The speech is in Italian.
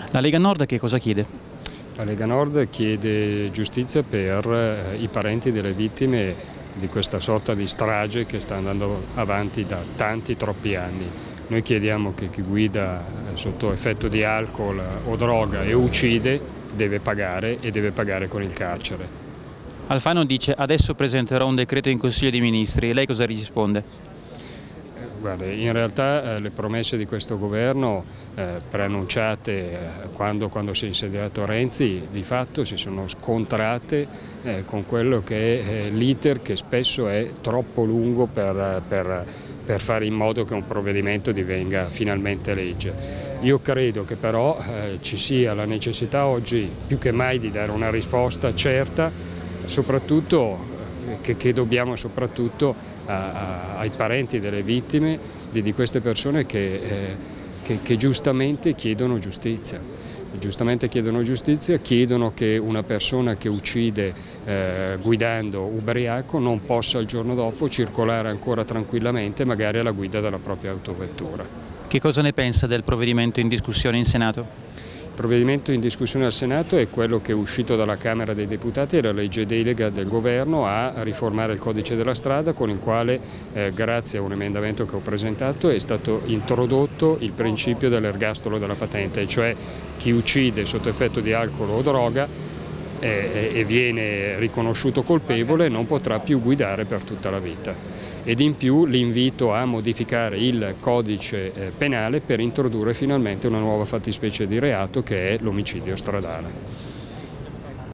La Lega Nord che cosa chiede? La Lega Nord chiede giustizia per i parenti delle vittime di questa sorta di strage che sta andando avanti da troppi anni. Noi chiediamo che chi guida sotto effetto di alcol o droga e uccide deve pagare e deve pagare con il carcere. Alfano dice: adesso presenterò un decreto in Consiglio dei Ministri. E lei cosa risponde? Guarda, in realtà le promesse di questo governo preannunciate quando si è insediato Renzi di fatto si sono scontrate con quello che è l'iter che spesso è troppo lungo per fare in modo che un provvedimento divenga finalmente legge. Io credo che però ci sia la necessità oggi più che mai di dare una risposta certa, soprattutto che dobbiamo soprattutto ai parenti delle vittime di queste persone che giustamente chiedono giustizia. Chiedono che una persona che uccide guidando ubriaco non possa il giorno dopo circolare ancora tranquillamente, magari alla guida della propria autovettura. Che cosa ne pensa del provvedimento in discussione in Senato? Il provvedimento in discussione al Senato è quello che è uscito dalla Camera dei Deputati, la legge delega del governo a riformare il codice della strada, con il quale grazie a un emendamento che ho presentato è stato introdotto il principio dell'ergastolo della patente, cioè chi uccide sotto effetto di alcol o droga e viene riconosciuto colpevole non potrà più guidare per tutta la vita. Ed in più l'invito a modificare il codice penale per introdurre finalmente una nuova fattispecie di reato che è l'omicidio stradale.